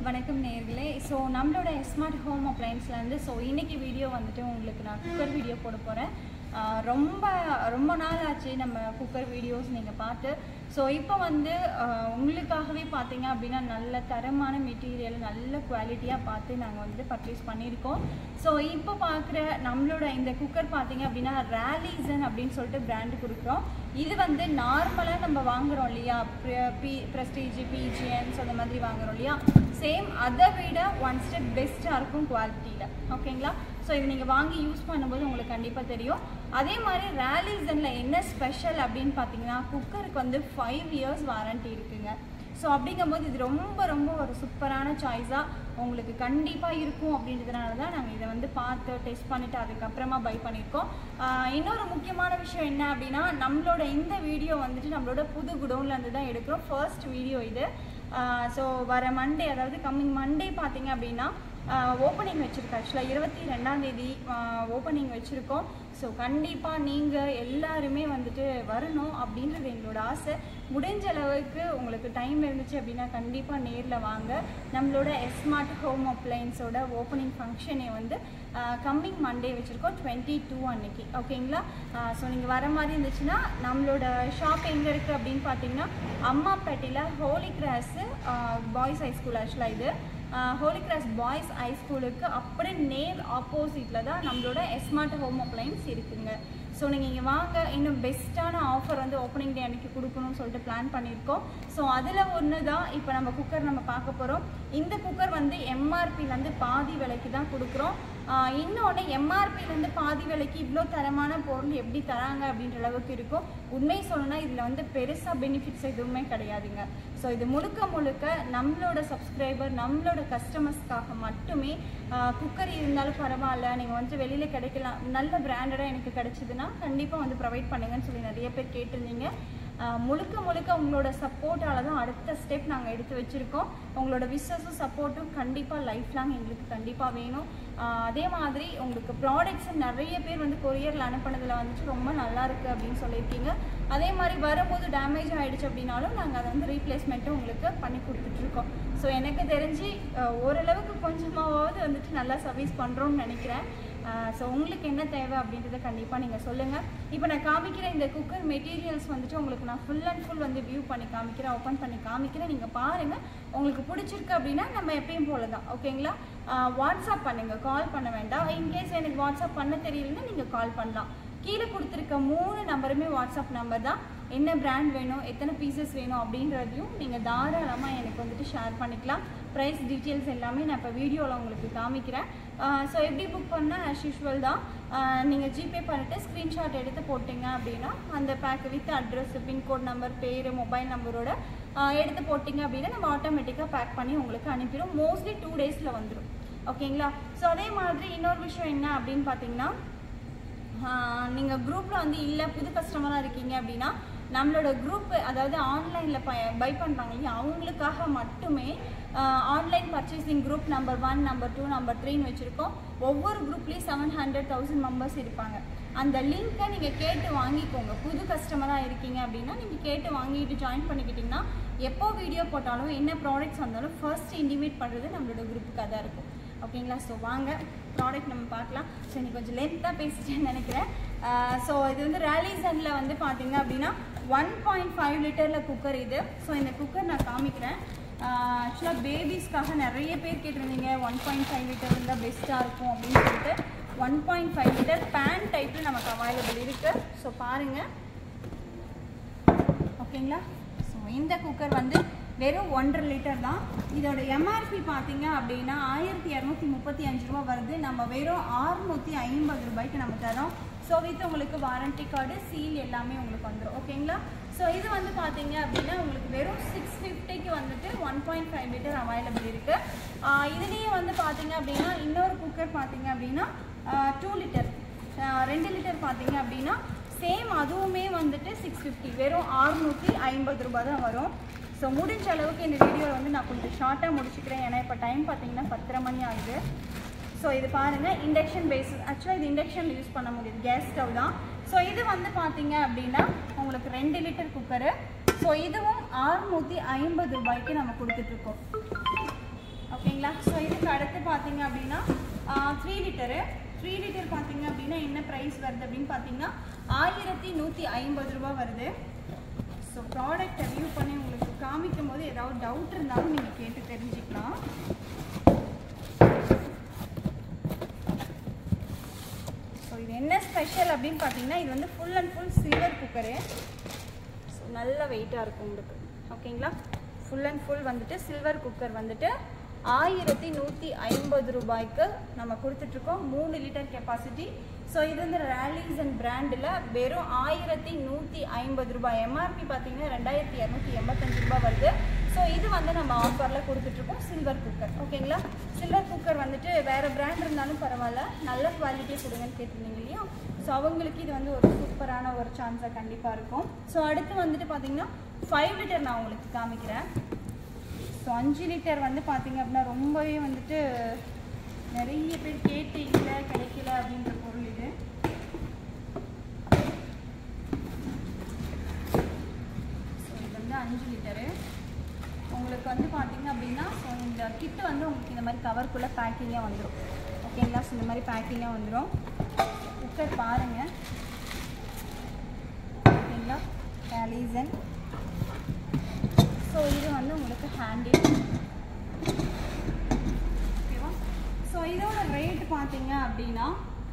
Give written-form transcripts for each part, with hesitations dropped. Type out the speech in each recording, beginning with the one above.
வணக்கம் நேயர்களே. ஸோ நம்மளோட ஸ்மார்ட் ஹோம் அப்ளையன்ஸ்லேருந்து இன்னைக்கு வீடியோ வந்துட்டு உங்களுக்கு நான் குக்கர் வீடியோ போட போகிறேன். ரொம்ப நாள் ஆச்சு நம்ம குக்கர் வீடியோஸ் நீங்கள் பார்த்து. ஸோ இப்போ வந்து உங்களுக்காகவே பார்த்தீங்க அப்படின்னா நல்ல தரமான மெட்டீரியல் நல்ல குவாலிட்டியாக பார்த்து நாங்கள் வந்து பர்ச்சேஸ் பண்ணியிருக்கோம். ஸோ இப்போ பார்க்குற நம்மளோட இந்த குக்கர் பார்த்தீங்க அப்படின்னா ராலிசன் அப்படின்னு சொல்லிட்டு பிராண்டு கொடுக்குறோம். இது வந்து நார்மலாக நம்ம வாங்குகிறோம் இல்லையா, ப்ரெஸ்டீஜ் பிஜிஎன்ஸ் அந்த மாதிரி வாங்குகிறோம் இல்லையா, சேம் அதை விட ஒன் ஸ்டெப் பெஸ்ட்டாக இருக்கும் குவாலிட்டியில். ஓகேங்களா? ஸோ இது நீங்கள் வாங்கி யூஸ் பண்ணும்போது உங்களுக்கு கண்டிப்பாக தெரியும். அதே மாதிரி ராலிசனில் என்ன ஸ்பெஷல் அப்படின்னு பார்த்தீங்கன்னா குக்கருக்கு வந்து 5 years வாரண்ட்டி இருக்குங்க. ஸோ அப்படிங்கும்போது இது ரொம்ப ஒரு சூப்பரான சாய்ஸாக உங்களுக்கு கண்டிப்பாக இருக்கும். அப்படின்றதுனால தான் நாங்கள் இதை வந்து பார்த்து டெஸ்ட் பண்ணிவிட்டு அதுக்கப்புறமா பை பண்ணியிருக்கோம். இன்னொரு முக்கியமான விஷயம் என்ன அப்படின்னா, நம்மளோட இந்த வீடியோ வந்துட்டு நம்மளோட புது குடோன்லேருந்து தான் எடுக்கிறோம். ஃபர்ஸ்ட் வீடியோ இது. ஸோ வர மண்டே, அதாவது கம்மிங் மண்டே பார்த்தீங்க அப்படின்னா ஓப்பனிங் வச்சுருக்கோம். ஆக்சுவலாக 22ஆம் தேதி ஓப்பனிங் வச்சுருக்கோம். ஸோ கண்டிப்பாக நீங்கள் எல்லாருமே வந்துட்டு வரணும் அப்படின்றது எங்களோட ஆசை. முடிஞ்ச அளவுக்கு உங்களுக்கு டைம் இருந்துச்சு அப்படின்னா கண்டிப்பாக நேரில் வாங்க. நம்மளோட ஸ்மார்ட் ஹோம் அப்ளையன்ஸோட ஓப்பனிங் ஃபங்க்ஷனை வந்து கம்மிங் மண்டே வச்சுருக்கோம் 22 அன்னைக்கு. ஓகேங்களா? ஸோ நீங்கள் வர மாதிரி இருந்துச்சுன்னா நம்மளோட ஷாப் எங்கே இருக்குது அப்படின்னு பார்த்தீங்கன்னா அம்மாப்பேட்டையில் holy cross boys high school. ஆக்சுவலாக இது ஹோலி கிராஸ் பாய்ஸ் ஹை ஸ்கூலுக்கு அப்படியே நேர் ஆப்போசிட்டில் தான் நம்மளோட ஸ்மார்ட் ஹோம் அப்ளையன்ஸ் இருக்குங்க. ஸோ நீங்கள் இங்கே வாங்க. இன்னும் பெஸ்ட்டான ஆஃபர் வந்து ஓப்பனிங் டே அன்றைக்கி கொடுக்கணும்னு சொல்லிட்டு பிளான் பண்ணியிருக்கோம். ஸோ அதில் ஒன்று தான் இப்போ நம்ம குக்கர் நம்ம பார்க்க போகிறோம். இந்த குக்கர் வந்து MRPலேருந்து பாதி விலைக்கு தான் கொடுக்குறோம். இன்னொன்று MRPலேருந்து பாதி விலைக்கு இவ்வளோ தரமான பொருள் எப்படி தராங்க அப்படின்ற அளவுக்கு இருக்கும். உண்மை சொல்லணும்னா இதில் வந்து பெருசாக பெனிஃபிட்ஸ் எதுவுமே கிடையாதுங்க. ஸோ இது முழுக்க நம்மளோட சப்ஸ்கிரைபர் நம்மளோட கஸ்டமர்ஸ்க்காக மட்டுமே. குக்கர் இருந்தாலும் பரவாயில்ல, நீங்கள் வந்து வெளியில் கிடைக்கலாம், நல்ல பிராண்டடாக எனக்கு கிடைச்சிதுன்னா கண்டிப்பாக வந்து ப்ரொவைட் பண்ணுங்கன்னு சொல்லி நிறைய பேர் கேட்டிருந்தீங்க. முழுக்க உங்களோட சப்போர்ட்டால் தான் அடுத்த ஸ்டெப் நாங்கள் எடுத்து வச்சுருக்கோம். உங்களோட விஸ்ஸஸும் சப்போர்ட்டும் கண்டிப்பாக லைஃப் லாங் எங்களுக்கு கண்டிப்பாக வேணும். அதே மாதிரி உங்களுக்கு ப்ராடக்ட்ஸும் நிறைய பேர் வந்து கொரியரில் அனுப்பினதில் வந்துட்டு ரொம்ப நல்லாயிருக்கு அப்படின்னு சொல்லியிருக்கீங்க. அதே மாதிரி வரும்போது டேமேஜ் ஆகிடுச்சு அப்படின்னாலும் நாங்கள் அதை வந்து ரீப்ளேஸ்மெண்ட்டும் உங்களுக்கு பண்ணி கொடுத்துட்ருக்கோம். ஸோ எனக்கு தெரிஞ்சு ஓரளவுக்கு கொஞ்சமாவது வந்துட்டு நல்லா சர்வீஸ் பண்ணுறோன்னு நினைக்கிறேன். ஸோ உங்களுக்கு என்ன தேவை அப்படின்றத கண்டிப்பாக நீங்கள் சொல்லுங்கள். இப்போ நான் காமிக்கிற இந்த குக்கர் மெட்டீரியல்ஸ் வந்துட்டு உங்களுக்கு நான் ஃபுல் அண்ட் ஃபுல் வந்து வியூ பண்ணி காமிக்கிறேன், ஓப்பன் பண்ணி காமிக்கிறேன். நீங்கள் பாருங்கள், உங்களுக்கு பிடிச்சிருக்கு அப்படின்னா நம்ம எப்பயும் போல தான். ஓகேங்களா? வாட்ஸ்அப் பண்ணுங்கள், கால் பண்ண வேண்டாம். இன்கேஸ் எனக்கு வாட்ஸ்அப் பண்ண தெரியலன்னா நீங்கள் கால் பண்ணலாம். கீழே கொடுத்துருக்க 3 நம்பருமே வாட்ஸ்அப் நம்பர் தான். என்ன பிராண்ட் வேணும், எத்தனை பீசஸ் வேணும் அப்படின்றதையும் நீங்கள் தாராளமாக எனக்கு வந்துட்டு ஷேர் பண்ணிக்கலாம். ப்ரைஸ் டீட்டெயில்ஸ் எல்லாமே நான் இப்போ வீடியோவில் உங்களுக்கு காமிக்கிறேன். ஸோ எப்படி புக் பண்ணால் ஆஸ் யூஷுவல் தான். நீங்கள் ஜிபே பண்ணிவிட்டு ஸ்க்ரீன்ஷாட் எடுத்து போட்டிங்க அப்படின்னா அந்த bag with address, pincode number, பேர், மொபைல் நம்பரோட எடுத்து போட்டிங்க அப்படின்னா நம்ம ஆட்டோமேட்டிக்காக பேக் பண்ணி உங்களுக்கு அனுப்பிடும். மோஸ்ட்லி 2 daysல வந்துடும். ஓகேங்களா? ஸோ அதே மாதிரி இன்னொரு விஷயம் என்ன அப்படின்னு பார்த்தீங்கன்னா, நீங்கள் குரூப்பில் வந்து இல்லை புது கஸ்டமராக இருக்கீங்க அப்படின்னா நம்மளோட குரூப், அதாவது ஆன்லைனில் பை பண்ணுறாங்க இல்லையா, அவங்களுக்காக மட்டுமே online purchasing group number 1, number 2, number 3ன்னு வச்சுருக்கோம். ஒவ்வொரு குரூப்லேயும் 700,000 மெம்பர்ஸ் இருப்பாங்க. அந்த லிங்க்கை நீங்கள் கேட்டு வாங்கிக்கோங்க. புது கஸ்டமராக இருக்கீங்க அப்படின்னா நீங்கள் கேட்டு வாங்கிட்டு ஜாயின் பண்ணிக்கிட்டிங்கன்னா எப்போ வீடியோ போட்டாலும் என்ன ப்ராடக்ட்ஸ் வந்தாலும் ஃபர்ஸ்ட் இன்டிமேட் பண்ணுறது நம்மளோட குரூப்புக்காக தான் இருக்கும். ஓகேங்களா? ஸோ வாங்க ப்ராடக்ட் நம்ம பார்க்கலாம். ஸோ இன்னைக்கு கொஞ்சம் லென்த்தாக பேசிட்டேன்னு நினைக்கிறேன். ஸோ இது வந்து ராலிசனில் வந்து பார்த்தீங்க அப்படின்னா 1.5 லிட்டரில் குக்கர் இது. ஸோ இந்த குக்கர் நான் காமிக்கிறேன். ஆக்சுவலாக பேபிஸ்க்காக நிறைய பேர் கேட்டிருந்தீங்க 1.5 லிட்டர் இருந்தால் பெஸ்ட்டாக இருக்கும் அப்படின்னு சொல்லிட்டு. 1.5 லிட்டர் பேன் டைப்பில் நமக்கு அவைலபிள் இருக்குது. ஸோ பாருங்கள். ஓகேங்களா? ஸோ இந்த குக்கர் வந்து வெறும் 1.5 லிட்டர் தான். இதோட MRP பார்த்தீங்க அப்படின்னா 1235 ரூபா வருது. நம்ம வெறும் 650 ரூபாய்க்கு நம்ம தரோம். ஸோ வித் உங்களுக்கு வாரண்டி கார்டு, சீல் எல்லாமே உங்களுக்கு வந்துடும். ஓகேங்களா? ஸோ இது வந்து பார்த்தீங்க அப்படின்னா உங்களுக்கு வெறும் 650க்கு வந்துட்டு 1.5 லிட்டர் அவைலபிள் இருக்குது. இதுலேயே வந்து பார்த்தீங்க அப்படின்னா இன்னொரு குக்கர் பார்த்தீங்க அப்படின்னா 2 லிட்டர் 2 லிட்டர் பார்த்தீங்க அப்படின்னா சேம், அதுவுமே வந்துட்டு 650, வெறும் 650 ரூபா தான் வரும். ஸோ முடிஞ்ச அளவுக்கு இந்த வீடியோவில் வந்து நான் கொஞ்சம் ஷார்ட்டாக முடிச்சுக்கிறேன். ஏன்னா இப்போ டைம் பார்த்தீங்கன்னா 10:30 மணி ஆகுது. ஸோ இது பாருங்கள், இண்டக்ஷன் பேஸஸ். ஆக்சுவலாக இது இண்டக்ஷன் யூஸ் பண்ண முடியாது, கேஸ் ஸ்டவ் தான். ஸோ இது வந்து பார்த்தீங்க அப்படின்னா உங்களுக்கு 2 லிட்டர் குக்கரு. ஸோ இதுவும் 650 ரூபாய்க்கு நம்ம கொடுத்துட்ருக்கோம். பார்த்தீங்க அப்படின்னா 3 லிட்டர் பார்த்தீங்க அப்படின்னா என்ன ப்ரைஸ் வருது அப்படின்னு பார்த்தீங்கன்னா 1150 ரூபா வருது. ஸோ ப்ராடக்ட் ரிவ்யூ பண்ணி உங்களுக்கு காமிக்கும் போது ஏதாவது டவுட் இருந்தாலும் நீங்கள் கேட்டு தெரிஞ்சுக்கலாம். ஸோ இது என்ன ஸ்பெஷல் அப்படின்னு பார்த்தீங்கன்னா இது வந்து full and full silver cooker. So நல்ல வெயிட்டாக இருக்கும் உங்களுக்கு. ஓகேங்களா, ஃபுல் அண்ட் ஃபுல் வந்துட்டு சில்வர் குக்கர் வந்துட்டு 1150 ரூபாய்க்கு நம்ம கொடுத்துட்ருக்கோம். 3 லிட்டர் கெப்பாசிட்டி. ஸோ இது வந்து ராலிஸ் அண்ட் பிராண்டில் வெறும் 1150 ரூபாய். எம்ஆர்பி பார்த்தீங்கன்னா 2285 ரூபாய் வருது. ஸோ இது வந்து நம்ம ஆஃபரில் கொடுத்துட்ருக்கோம் சில்வர் குக்கர். ஓகேங்களா, சில்வர் குக்கர் வந்துட்டு வேறு பிராண்ட் இருந்தாலும் பரவாயில்ல, நல்ல குவாலிட்டியாக கொடுங்கன்னு கேட்டிருந்தீங்க இல்லையா? ஸோ அவங்களுக்கு இது வந்து ஒரு சூப்பரான ஒரு சான்ஸாக கண்டிப்பாக இருக்கும். ஸோ அடுத்து வந்துட்டு பார்த்தீங்கன்னா 5 லிட்டர் நான் உங்களுக்கு காமிக்கிறேன். ஸோ 5 லிட்டர் வந்து பார்த்தீங்க அப்படின்னா ரொம்பவே வந்துட்டு நிறைய பேர் கேட்டு இல்லை கிடைக்கல அப்படின்ற பொருள் இது. ஸோ இது வந்து 5 லிட்டரு உங்களுக்கு வந்து பார்த்தீங்க அப்படின்னா ஸோ இந்த கிட்டு வந்து உங்களுக்கு இந்த மாதிரி கவருக்குள்ளே பேக்கிங்காக வந்துடும். ஓகேங்களா, ஸோ இந்த மாதிரி பேக்கிங்காக வந்துடும். குக்கர் பாருங்கள். ஓகேங்களா, ராலிசன். ஸோ இது வந்து உங்களுக்கு ஹேண்டில். ஓகேவா, ஸோ இதோட ரேட் பார்த்தீங்க அப்படின்னா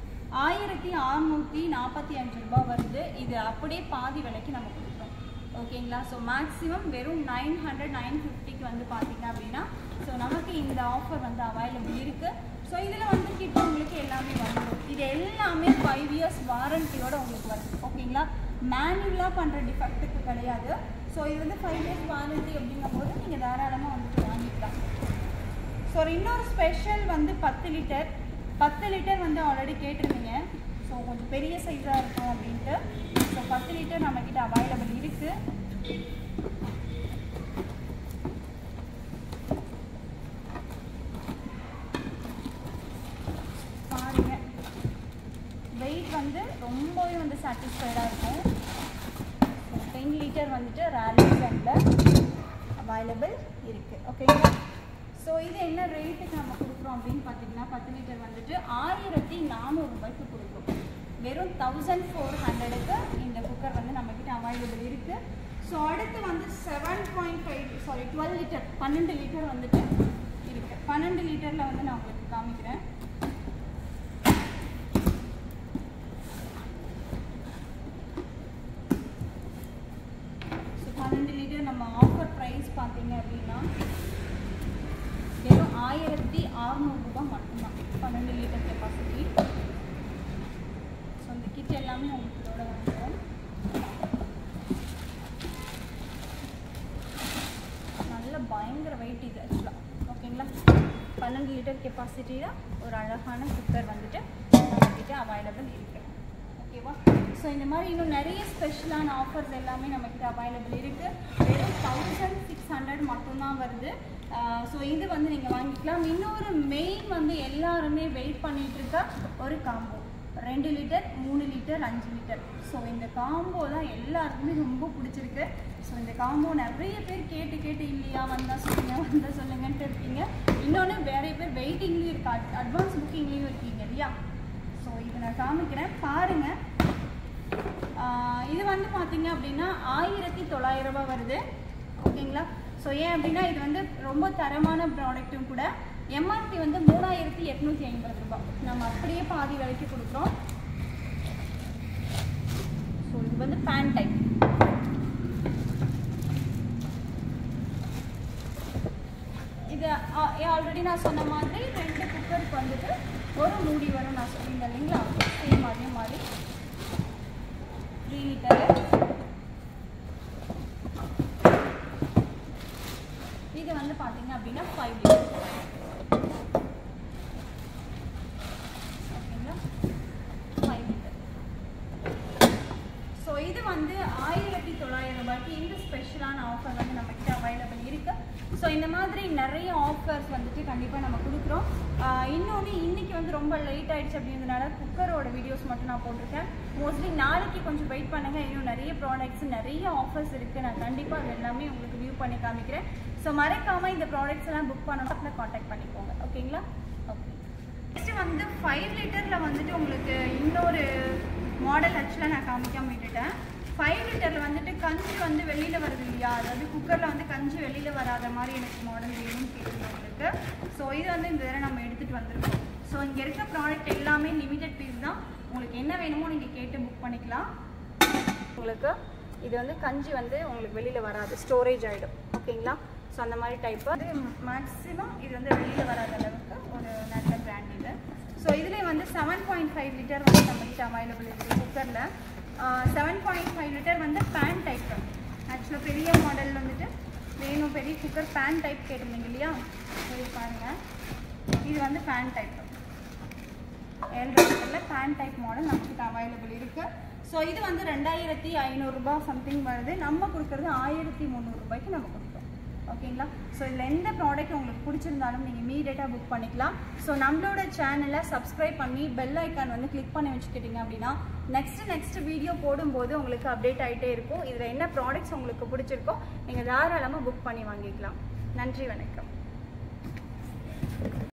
1645 ரூபாய் வருது. இது அப்படியே பாதி விலைக்கு நம்ம கொடுக்குறோம். ஓகேங்களா, ஸோ மேக்ஸிமம் வெறும் 900-950க்கு வந்து பார்த்தீங்க அப்படின்னா ஸோ நமக்கு இந்த ஆஃபர் வந்து அவைலபிள் இருக்குது. ஸோ இதில் வந்து கிட்ட உங்களுக்கு எல்லாமே வந்துடும். இது எல்லாமே 5 இயர்ஸ் வாரண்டியோட உங்களுக்கு வருது. ஓகேங்களா, மேனுவலாக பண்ணுற டிஃபெக்ட்டுக்கு கிடையாது. ஸோ இது வந்து 5 இயர்ஸ் வாரண்டி அப்படிங்கும் போது நீங்கள் தாராளமாக வந்துட்டு வாங்கிக்கலாம். ஸோ இன்னொரு ஸ்பெஷல் வந்து 10 லிட்டர் வந்து ஆல்ரெடி கேட்டிருந்தீங்க. ஸோ கொஞ்சம் பெரிய சைஸாக இருக்கும் அப்படின்ட்டு. ஸோ 10 லிட்டர் நம்மக்கிட்ட அவைலபிள் இருக்குது. பாருங்க, வெயிட் வந்து ரொம்பவே வந்து சாட்டிஸ்ஃபைடாக இருக்கும். 10 லிட்டர் வந்துட்டு ராலிஸ் அண்ட் அவைலபிள் இருக்குது. ஓகேங்களா, ஸோ இது என்ன ரேட்டுக்கு நம்ம கொடுக்குறோம் அப்படின்னு பார்த்தீங்கன்னா 10 லிட்டர் வந்துட்டு 1400 ரூபாய்க்கு கொடுக்குறோம். வெறும் 1400க்கு இந்த குக்கர் வந்து நம்மக்கிட்ட அவைலபிள் இருக்குது. ஸோ அடுத்து வந்து 12 லிட்டர் 12 லிட்டர் வந்துட்டு இருக்குது. 12 லிட்டரில் வந்து நான் உங்களுக்கு காமிக்கிறேன். ஸோ 12 லிட்டர் நம்ம ஆஃபர் ப்ரைஸ் பார்த்தீங்க அப்படின்னா வெறும் 1600 ரூபாய் மட்டும்தான். 12 லிட்டர் கெப்பாசிட்டி. ஸோ இந்த கிட் எல்லாமே உங்களுக்கு இதோட வந்துடும். நல்ல பயங்கர வெயிட் இது ஆக்சுவலாக. ஓகேங்களா, 12 லிட்டர் கெப்பாசிட்டியில் ஒரு அழகான குக்கர் வந்துட்டு நம்மக்கிட்ட அவைலபிள் இருக்குது. ஓகேவா, ஸோ இந்த மாதிரி இன்னும் நிறைய ஸ்பெஷலான ஆஃபர்ஸ் எல்லாமே நம்மக்கிட்ட அவைலபிள் இருக்குது. வெறும் 1600 மட்டும்தான் வருது. ஸோ இது வந்து நீங்கள் வாங்கிக்கலாம். இன்னொரு மெயின் வந்து எல்லாருமே வெயிட் பண்ணிகிட்டு இருக்க ஒரு combo 2 litre 3 litre 5 litre. So இந்த காம்போ தான் எல்லாருக்குமே ரொம்ப பிடிச்சிருக்கு. ஸோ இந்த காம்போ நிறைய பேர் கேட்டு இல்லையா வந்தால் சொல்லுங்கன்ட்டு இருக்கீங்க. இன்னொன்று நிறைய பேர் வெயிட்டிங்லேயும் இருக்கா, அட்வான்ஸ் புக்கிங்லேயும் இருக்கீங்க இல்லையா? ஸோ இதை நான் காமிக்கிறேன் பாருங்கள். இது வந்து பார்த்தீங்க அப்படின்னா 1900 ரூபாய் வருது. ஓகேங்களா, ஸோ ஏன் அப்படின்னா இது வந்து ரொம்ப தரமான ப்ராடக்ட்டும் கூட. எம்ஆர்பி வந்து 3850 ரூபாய். நம்ம அப்படியே பாதி விலைக்கு கொடுக்குறோம். ஸோ இது வந்து பேன் டைப். இது ஆல்ரெடி நான் சொன்ன மாதிரி 2 குக்கருக்கு வந்துட்டு ஒரு மூடி வரும். நான் சொல்லியிருந்தேன் இல்லைங்களா, சேம் அதே மாதிரி 3 லிட்டரு. இது வந்து பார்த்தீங்க அப்படின்னா 5 லிட்டர். ஓகேங்களா, 5 லிட்டர். ஸோ இது வந்து 1900 ரூபாய்க்கு இந்த ஸ்பெஷலான ஆஃபர் வந்து நம்மக்கிட்ட அவைலபிள் இருக்குது. ஸோ இந்த மாதிரி நிறைய ஆஃபர்ஸ் வந்துட்டு கண்டிப்பாக நம்ம கொடுக்குறோம். இன்னொன்று இன்றைக்கி வந்து ரொம்ப லேட் ஆகிடுச்சு அப்படின்றதுனால குக்கரோட வீடியோஸ் மட்டும் நான் போட்டிருக்கேன். மோஸ்ட்லி நாளைக்கு கொஞ்சம் வெயிட் பண்ணுங்கள். இன்னும் நிறைய ப்ராடக்ட்ஸ் நிறைய ஆஃபர்ஸ் இருக்குது. நான் கண்டிப்பாக அது எல்லாமே உங்களுக்கு வியூ பண்ணி காமிக்கிறேன். ஸோ மறக்காமல் இந்த ப்ராடக்ட்ஸ் எல்லாம் புக் பண்ணணும், கான்டாக்ட் பண்ணிக்கோங்க. ஓகேங்களா, நெக்ஸ்ட் வந்து 5 லிட்டரில் வந்துட்டு உங்களுக்கு இன்னொரு மாடல் ஆக்சுவலாக நான் காமிக்காம விட்டுட்டேன். 5 லிட்டரில் வந்துட்டு கஞ்சி வந்து வெளியில் வருது இல்லையா, அதாவது குக்கரில் வந்து கஞ்சி வெளியில் வராத மாதிரி எனக்கு மாடல் வேணும்னு கேட்குது உங்களுக்கு. ஸோ இது வந்து இந்த தடவை நம்ம எடுத்துகிட்டு வந்துருக்கோம். ஸோ இங்கே இருக்க ப்ராடக்ட் எல்லாமே லிமிடெட் பீஸ் தான். உங்களுக்கு என்ன வேணுமோ நீங்கள் கேட்டு புக் பண்ணிக்கலாம். உங்களுக்கு இது வந்து கஞ்சி வந்து உங்களுக்கு வெளியில் வராது, ஸ்டோரேஜ் ஆகிடும். ஓகேங்களா? ஸோ அந்த மாதிரி டைப்பு வந்து மேக்ஸிமம் இது வந்து வெளியில் வராத அளவுக்கு ஒரு நல்ல பிராண்ட் இது. ஸோ இதுலேயே வந்து 7.5 லிட்டர் வந்து நம்மகிட்ட அவைலபிள் இருக்குது குக்கரில். 7.5 லிட்டர் வந்து பேன் டைப்பு. ஆக்சுவலாக பெரிய மாடல் வந்துட்டு வேணும், பெரிய குக்கர் பேன் டைப் கேட்டிருந்தீங்க இல்லையா, இது பாருங்கள். இது வந்து பேன் டைப்பு 7 லிட்டரில் பேன் டைப் மாடல் நம்மகிட்ட அவைலபிள் இருக்குது. ஸோ இது வந்து 2500 ரூபாய் சம்திங் வருது. நம்ம கொடுக்குறது 1300 ரூபாய்க்கு நம்ம கொடுக்குறோம். ஓகேங்களா? ஸோ இதில் எந்த ப்ராடக்ட் உங்களுக்கு பிடிச்சிருந்தாலும் நீங்கள் இமீடியட்டாக புக் பண்ணிக்கலாம். ஸோ நம்மளோட சேனலை சப்ஸ்கிரைப் பண்ணி பெல் ஐக்கான் வந்து கிளிக் பண்ணி வச்சுக்கிட்டிங்க அப்படின்னா நெக்ஸ்ட் வீடியோ போடும்போது உங்களுக்கு அப்டேட் ஆகிட்டே இருக்கும். இதில் என்ன ப்ராடக்ட்ஸ் உங்களுக்கு பிடிச்சிருக்கோ நீங்கள் தாராளமாக புக் பண்ணி வாங்கிக்கலாம். நன்றி, வணக்கம்.